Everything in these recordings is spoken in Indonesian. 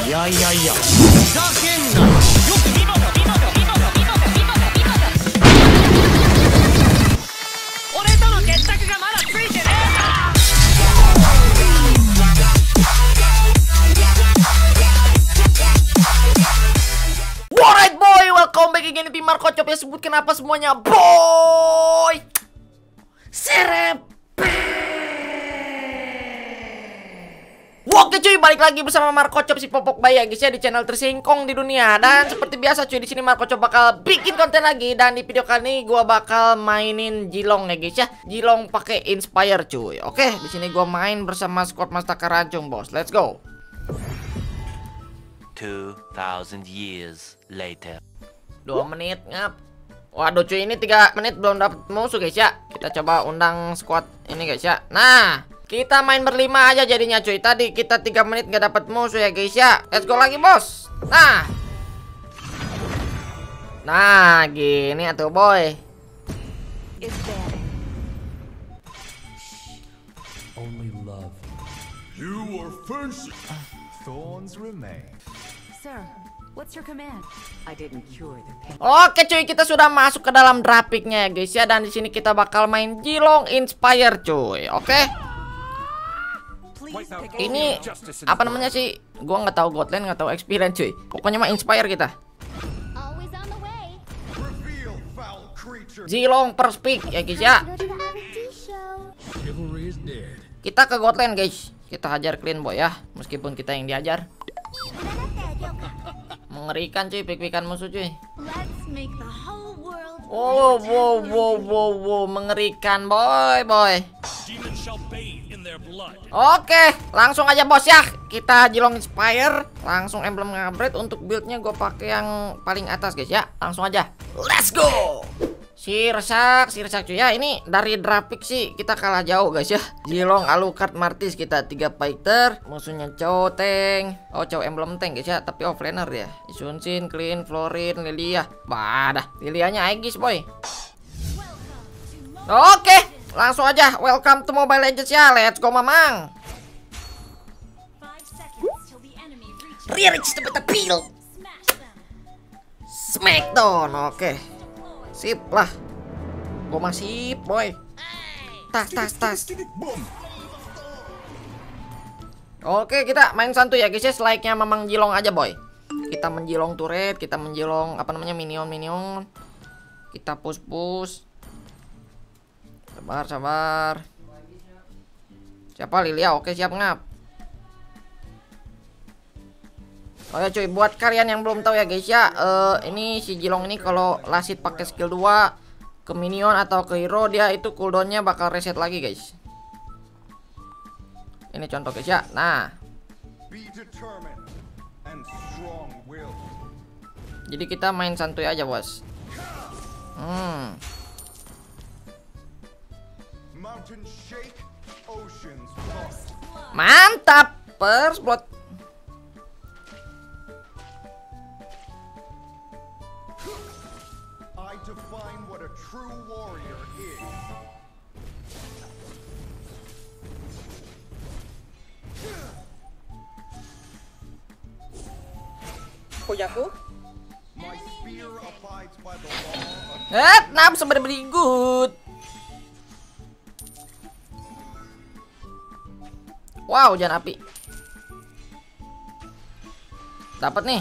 いやいやいや、ふざけんなよ。よく見ろよ、見ろよ、見ろよ、見ろよ、見ろよ、見ろよ。俺との決着がまだついてねえか。Alright boy, welcome back again di Marco Chop. Ya sebut kenapa semuanya boy serep. Oke cuy, balik lagi bersama Marco Chop si popok bayi ya guys ya, di channel tersingkong di dunia. Dan seperti biasa cuy, di sini Marco Chop bakal bikin konten lagi. Dan di video kali ini gua bakal mainin Jilong ya guys ya. Jilong pakai Inspire cuy. Oke, di sini gua main bersama squad Mastaka Rancung bos. Let's go. 2000 years later. 2 menit ngap. Waduh cuy, ini 3 menit belum dapat musuh guys ya. Kita coba undang squad ini guys ya. Nah, kita main berlima aja jadinya cuy. Tadi kita 3 menit nggak dapat musuh ya guys ya. Let's go lagi bos. Nah gini atuh boy. Only love. You are first. Thorns remain. Sir, what's your command? I didn't cure the pain. Oke cuy, kita sudah masuk ke dalam grafiknya ya guys ya. Dan di sini kita bakal main Jilong Inspire cuy. Oke. Ini apa namanya sih? Gua nggak tahu Godland, nggak tahu experience cuy. Pokoknya mah Inspire kita. Jilong Perspik ya guys ya. Kita ke Godland guys. Kita hajar clean boy ya, meskipun kita yang diajar. Mengerikan cuy, pik-pikan musuh cuy. Wow, mengerikan boy. Oke, langsung aja bos ya. Kita Jilong Inspire, langsung emblem ngabret. Untuk buildnya gue pakai yang paling atas guys ya. Langsung aja, let's go. Sirsak cuy ya. Ini dari grafik sih kita kalah jauh guys ya. Jilong, Alucard, Martis kita 3 fighter. Musuhnya Chow Tank. Oh, Chow emblem tank guys ya, tapi offlaner ya. Isunsin, Clean, Florin, Lilia. Badah, Lilianya Aegis boy. Oke, langsung aja welcome to Mobile Legends ya. Let's go mamang. Reach the battlefield. Smackdown. Oke. Sip lah. Gua masih boy. Tas. Oke, kita main santuy ya guys ya. Like-nya memang Jilong aja boy. Kita menjilong turret, kita menjilong apa namanya minion. Kita push. Sabar. Siapa Lilia? Oke, siap ngap. Oh ya cuy, buat kalian yang belum tahu ya guys ya, ini si Jilong ini kalau lasit pakai skill 2 ke minion atau ke hero, dia itu cooldownnya bakal reset lagi guys. Ini contoh guys ya. Nah, jadi kita main santuy aja bos. Mantap, first blood. Pujaku? Nam sebenarnya good. Wow, hujan api. Dapat nih.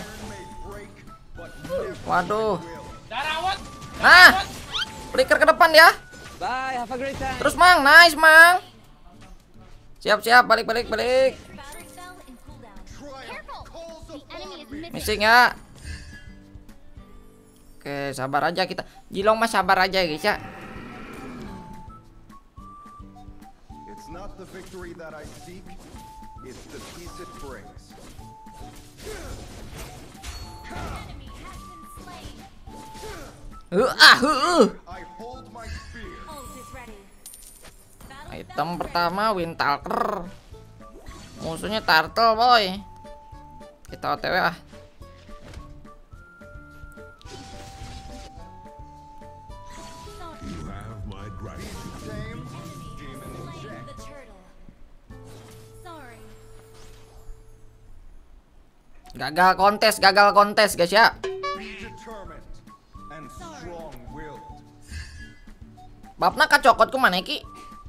Waduh. Nah, flicker ke depan ya. Bye, have a great time. Terus mang, nice mang. Siap, balik. Missing ya. Oke, sabar aja kita. Jilong mah sabar aja guys ya. Item pertama Windtalker. Musuhnya Turtle boy. Kita OTW ah. Gagal kontes guys ya. Determined and strong-willed. Bapna kacokot ke mana ki?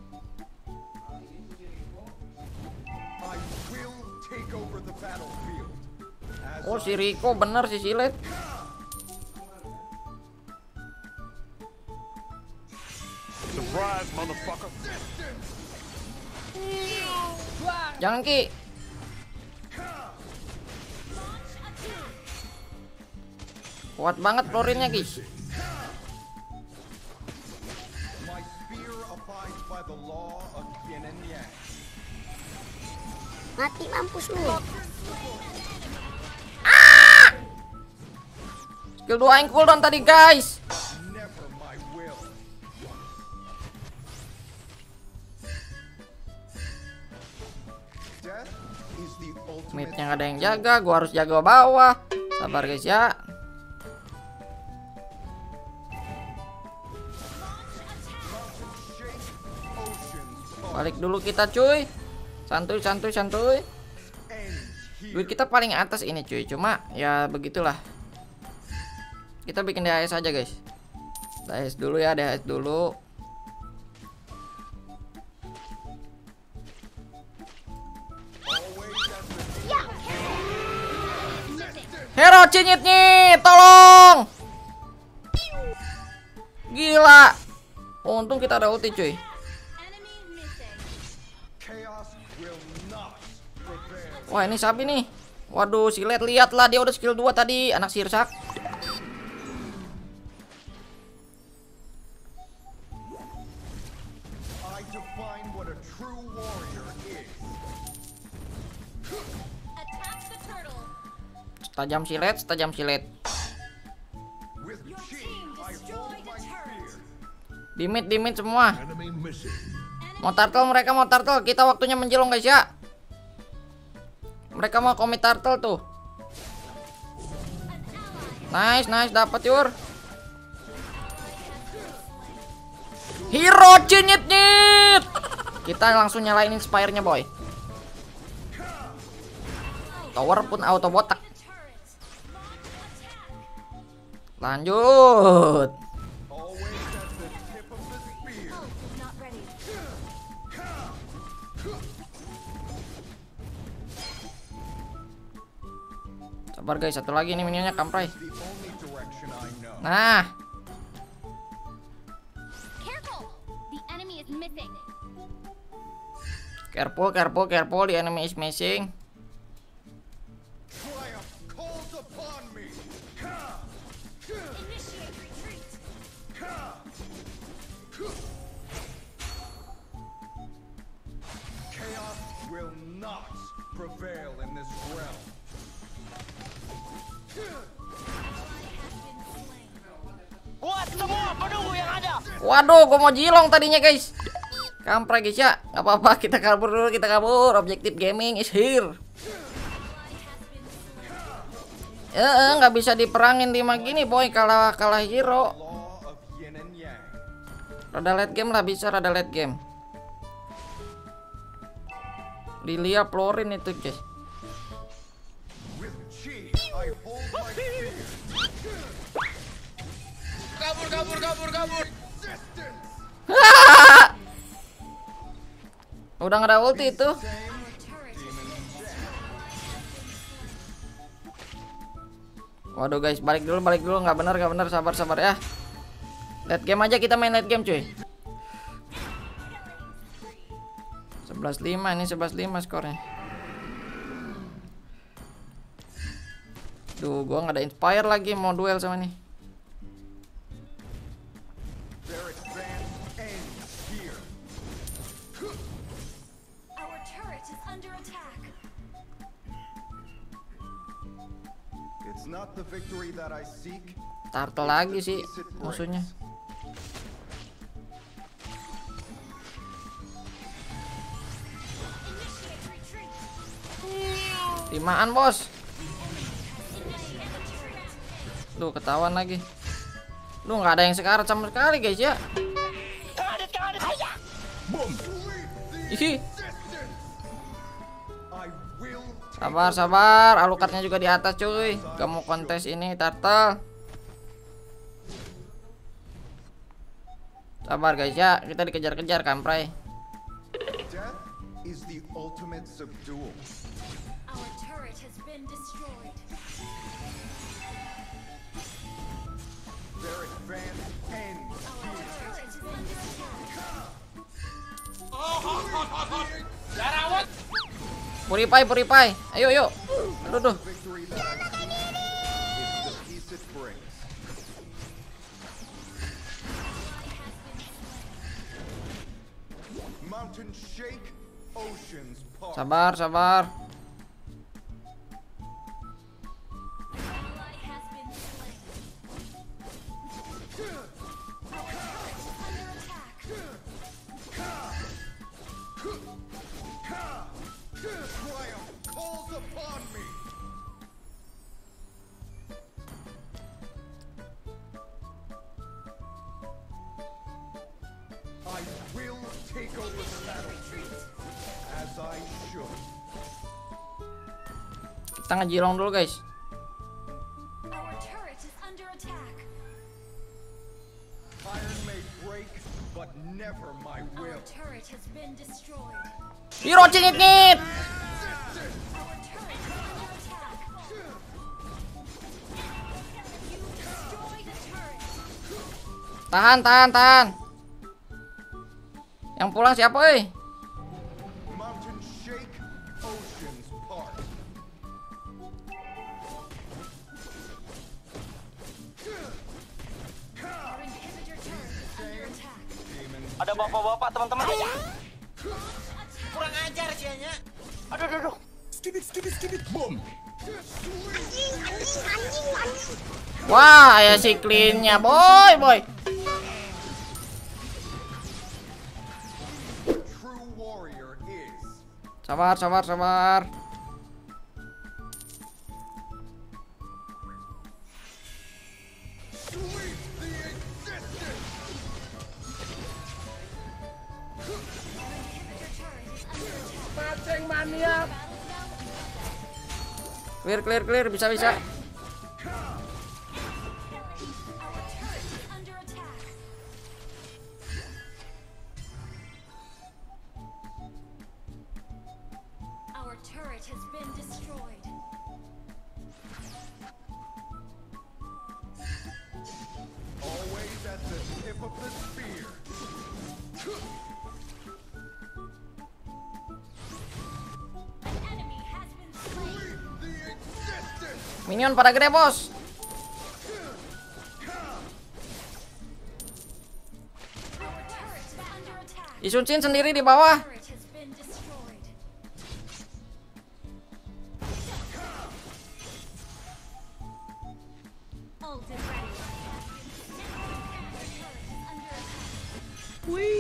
I will take over the battlefield. As Oh si Rico bener si Silet. Surprise, motherfucker. Jangan ki. Kuat banget florinnya guys. my spear abides by the law of yin and yang. Mati mampus lu. Skill 2 yang cooldown tadi guys. Never my will. Death is the ultimate. Midnya nggak ada yang jaga, gua harus jaga bawah. Sabar guys ya. Shake oceans apart. Balik dulu kita cuy. Santuy. Ends here. Duit kita paling atas ini cuy. Cuma ya begitulah. Kita bikin DHS aja guys. DHS dulu ya, DHS dulu. Hero cinyit-nyit, tolong. Gila. Untung kita ada ulti cuy. Chaos will not prevail. Wah ini sapi nih. Waduh Silet lihatlah dia udah skill 2 tadi. Anak sirsak. I define what a true warrior is. Tajam Silet. With chi, I hold my spear. Dimit semua. Mau turtle, kita waktunya menjelong guys ya. Mereka mau komit turtle tuh. Nice, dapat yur. Hero cinyit-nyit. Kita langsung nyalain inspire-nya boy. Tower pun auto botak. Lanjut. Always at the tip of the spear. Sabar guys, satu lagi nih minionnya kamprai. The only direction I know. Nah, careful, the enemy is missing. Triumph calls upon me. Chaos will not prevail in this realm. Waduh, gua mau jilong tadinya guys. Kampret guys ya, nggak apa-apa, kita kabur dulu, Objektif gaming is here. Nggak bisa diperangin 5 gini boy, kalah hero. Law of yin and yang. Rada late game lah, bisa rada late game. Lilia Florin itu guys. With chi, I hold my spear. Kabur. Resistance. Udah nggak ada ulti itu. Waduh guys, balik dulu, nggak benar, sabar ya. Late game aja, kita main late game cuy. 11-5 ini, 11-5 skornya. Duh, gua nggak ada inspire lagi, mau duel sama nih. Their advance ends here. It's not the victory that I seek. Turtle lagi sih musuhnya. Timaan bos. Duh, ketahuan lagi. Duh, nggak ada yang sekarat sama sekali guys ya. Ih, I will Sabar, sabar. Alucardnya juga di atas, cuy. Gak mau kontes ini, turtle. Sabar guys ya, kita dikejar-kejar kampray. Death is the ultimate subdual. Our turret has been destroyed. Their advance ends Our turret has been destroyed. Purify. Ayo, yuk. Aduh. victory that I seek. It's the peace it brings. Mountains shake, oceans part. Sabar, sabar. Ally has been slain. Our turret is under attack. Triumph calls upon me. I will take over the battlefield as I should. Kita ngejilong dulu guys. Our turret is under attack. Iron may break, but never my Our will. turret has been destroyed. Hero cingit-ngit. Our turret is under attack. You destroyed a turret. Tahan. Yang pulang siapa, euy? Mountains shake, oceans part. Our inhibitor turret is under attack. Demons Ada bapak-bapak teman-teman. Kurang ajar sianya. Wah, ya si clean-nya, boy. true warrior is. Sabar. Sweep the existence. Inhibitor turret is under attack. Clear, bisa. Our turret is under attack. Our turret has been destroyed. Always at the tip of the spear. An enemy has been slain. Sweep the existence. Minion pada gede, bos. Our turret is under attack. Isuncin sendiri di bawah. Turret has been destroyed. Ult is ready. Turret is under attack.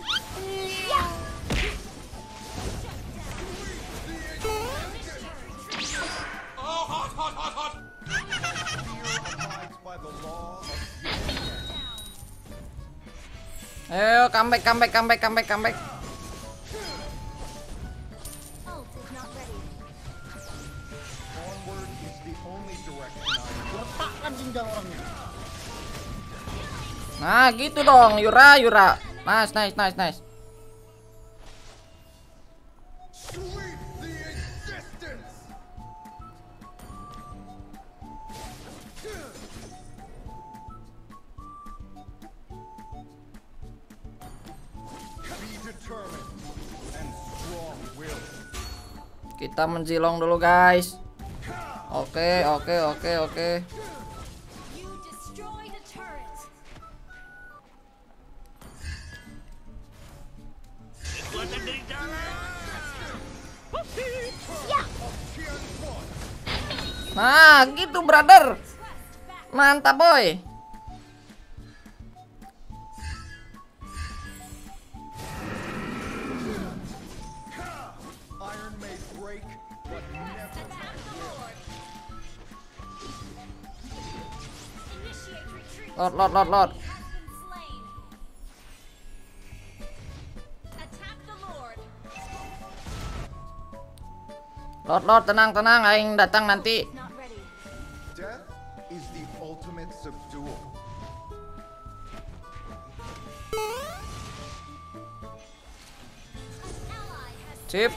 Fear abides by the law of Ayo, comeback. Ult is not ready. onward is the only direction I know. Nah, gitu dong, Yura. Nice. Sweep the existence. Be determined and strong will. Kita menjilong dulu, guys. Oke. You destroyed a turret. Nah, gitu, brother. Mantap, boy. Iron may break, but never Attack the Lord. Initiate retreat. Lord. Has been slain. Attack the Lord. Lord, tenang, aing datang nanti. Not ready. Death is the ultimate subdual. Ally has Sip.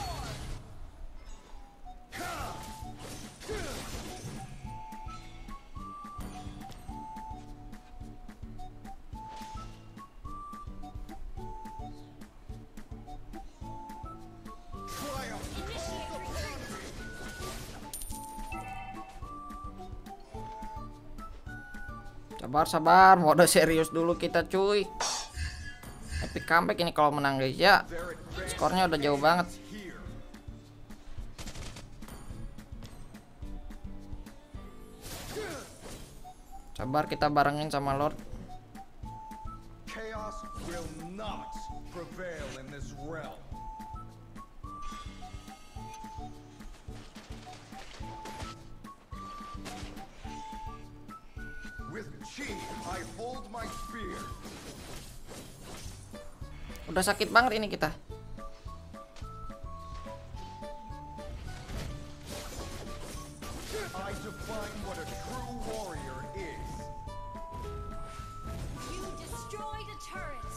Sabar, mode serius dulu kita cuy. Epic comeback ini kalau menang guys ya. Skornya udah jauh banget. Here. Sabar, kita barengin sama Lord. Chaos will not prevail in this realm. With chi, I hold my spear. Udah sakit banget ini kita. I define what a true warrior is. you destroyed a turret.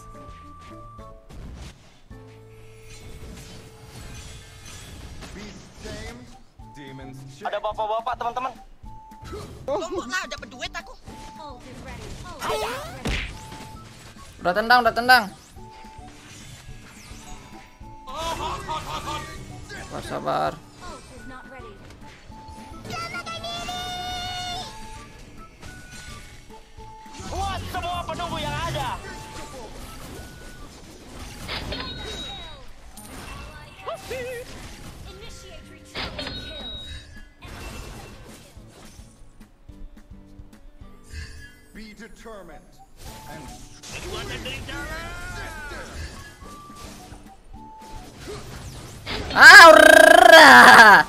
Beast tamed, demons Ada chained. bapak-bapak teman-teman. Tunggu lah, dapat duit aku. Ult is ready. Ult is ready. Udah tendang. Sabar. Ult is not ready. Buat semua penunggu yang ada. Initiate retreat. Kill. Be determined and Aura!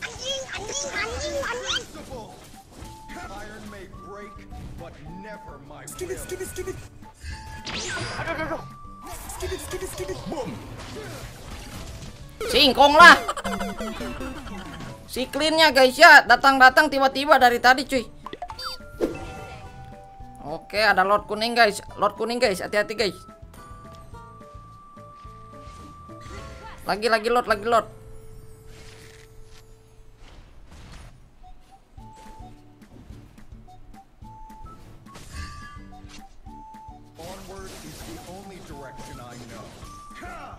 invincible. Iron may break, but never my will. Singkong lah. Si cleannya guys ya, datang tiba-tiba dari tadi cuy. Oke, ada Lord kuning guys, hati-hati guys. Lagi Lord. Onward is the only direction I know. Ha!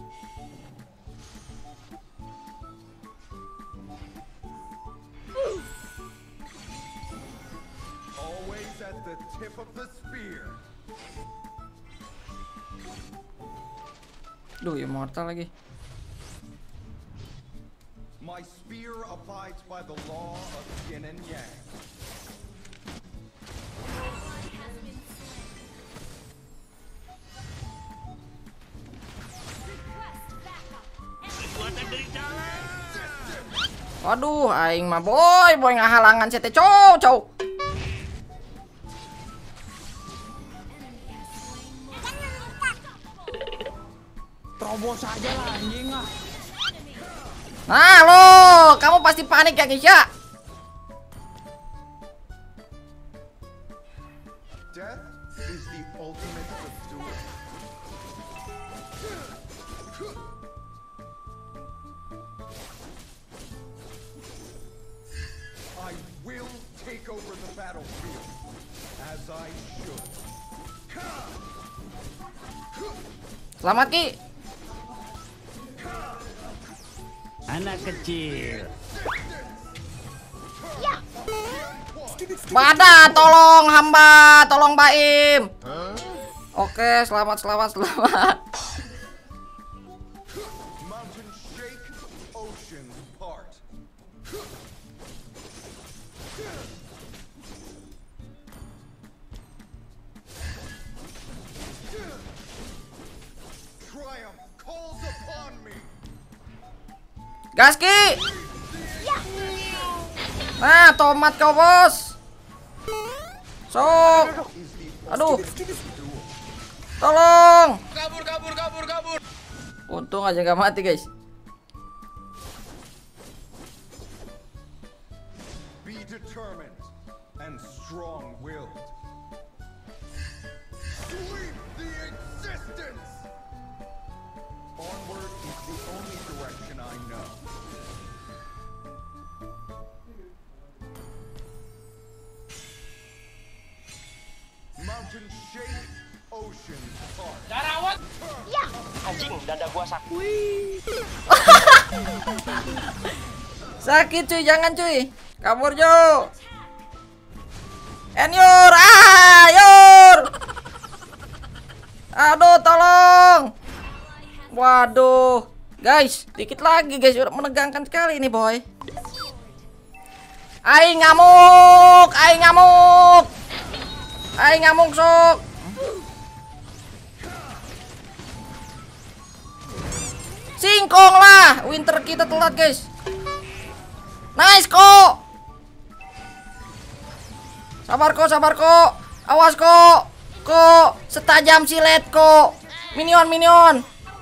Always at the tip of the spear. Duh, immortal lagi. My spear abides by the law of yin and yang. Waduh, aing mah boy ngahalangan CT cow. Terobos aja lah anjing ah. Nah lo, kamu pasti panik ya guys ya. Death is the ultimate subdual. I will take over the battlefield as I should. Selamat Ki. Anak kecil. Bada, tolong hamba, tolong Baim. Oke, selamat. Mountains shake, oceans part. Triumph calls upon me. Gas Ki. Nah, tomat kau bos. Sok. Is the Aduh, subdual. tolong. Kabur. Untung aja gak mati guys. determined and strong-willed. Sweep the existence! Onward is the only direction I know. Mountain shake, ocean part. Darawat. Ya. Anjing, dada gua sakit. Sakit cuy, jangan cuy. Kabur Jo. Enyur, Yur. Aduh, tolong. Waduh. Guys, dikit lagi guys, udah menegangkan sekali ini boy. Aing ngamuk, aing ngamuk. Aing ngamuk sok. Singkong lah, winter kita telat guys. Nice kok. Sabar kok. Awas kok. Kok setajam silet kok. Minion.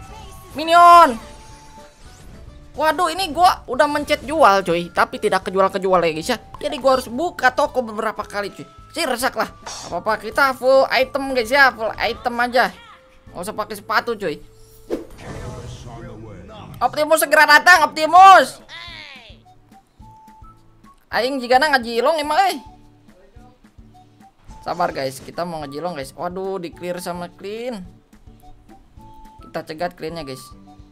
Waduh, ini gua udah mencet jual cuy, tapi tidak kejual ya guys ya. Jadi gua harus buka toko beberapa kali cuy. Sih resak lah. Apa-apa, kita full item guys ya, full item aja. Nggak usah pakai sepatu cuy. Optimus segera datang, Optimus. Aing jika ngajilong emang Sabar guys, kita mau ngejilong guys. Waduh, di clear sama clean. Kita cegat cleannya guys.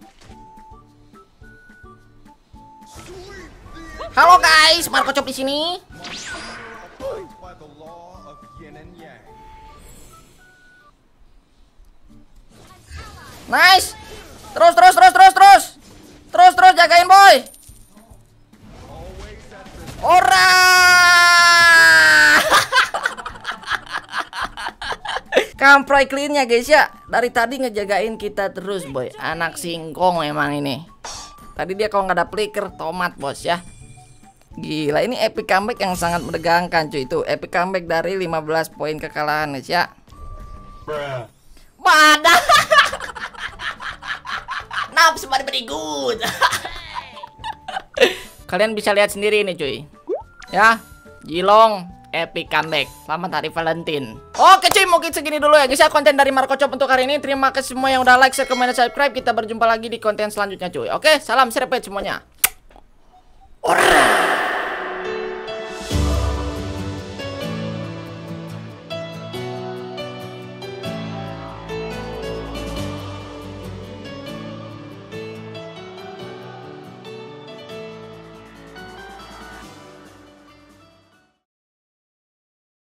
Halo guys, Marco Chop di sini. By the law of yin and yang. Nice. Terus jagain boy. Ora. Kampray cleannya guys ya. Dari tadi ngejagain kita terus boy. Anak singkong emang ini. Tadi dia kalau nggak ada flicker tomat bos ya. Gila, ini epic comeback yang sangat menegangkan cuy. Itu epic comeback dari 15 poin kekalahan guys ya. Wadah. Naps very good. Kalian bisa lihat sendiri nih cuy. Ya, Jilong epic comeback. Selamat hari Valentine. Oke cuy, mungkin segini dulu ya guys ya konten dari Marco Chop untuk hari ini. Terima kasih semua yang udah like, share, komen, dan subscribe. Kita berjumpa lagi di konten selanjutnya cuy. Oke, salam serepet semuanya. Ora.